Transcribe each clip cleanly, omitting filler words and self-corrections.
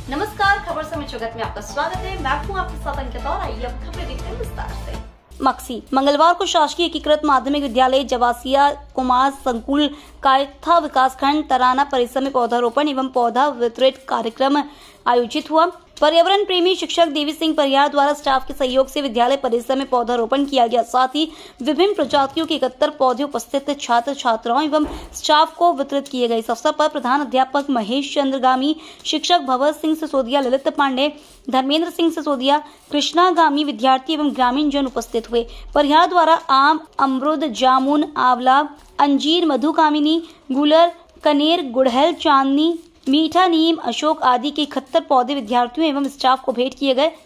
नमस्कार, खबर समय जगत में आपका स्वागत है। मैं हूं आपके साथ अंकिता और आइए अब खबरें देखते हैं विस्तार से। मक्सी मंगलवार को शासकीय एकीकृत माध्यमिक विद्यालय जवासिया कुमार संकुल कायथा विकासखंड तराना परिसर में पौधारोपण एवं पौधा वितरित कार्यक्रम आयोजित हुआ। पर्यावरण प्रेमी शिक्षक देवी सिंह परिहार द्वारा स्टाफ के सहयोग से विद्यालय परिसर में पौधारोपण किया गया। साथ ही विभिन्न प्रजातियों के 71 पौधे उपस्थित छात्र छात्राओं एवं स्टाफ को वितरित किए गए। इस अवसर पर प्रधान अध्यापक महेश चंद्रगामी, शिक्षक भवर सिंह सिसोदिया, ललित पांडे, धर्मेंद्र सिंह सिसोदिया, कृष्णा गामी, विद्यार्थी एवं ग्रामीण जन उपस्थित हुए। परिहार द्वारा आम, अमरुद, जामुन, आंवला, अंजीर, मधुकामिनी, गुलर, कनेर, गुड़हल, चांदनी, मीठा नीम, अशोक आदि के 71 पौधे विद्यार्थियों एवं स्टाफ को भेंट किए गए।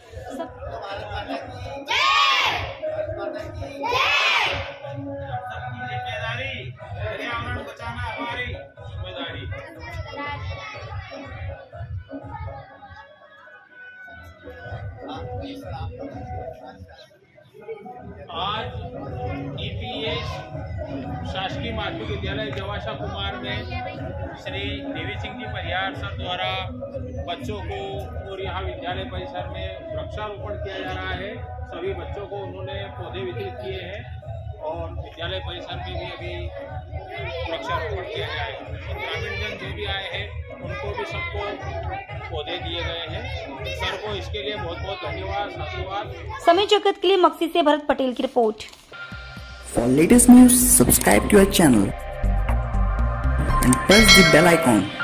आज ईपीएस शासकीय माध्यमिक विद्यालय जवासा कुमार में श्री देवी सिंह जी परिहार सर द्वारा बच्चों को और यहाँ विद्यालय परिसर में वृक्षारोपण किया जा रहा है। सभी बच्चों को उन्होंने पौधे वितरित किए हैं और विद्यालय परिसर में भी अभी वृक्षारोपण किया जाएगा। ग्रामीण जन जो भी आए हैं उनको भी सबको पौधे दिए गए हैं। सर को इसके लिए बहुत बहुत धन्यवाद, साधुवाद। समय जगत के लिए मक्सी से भरत पटेल की रिपोर्ट। For latest news, subscribe to our channel and press the bell icon.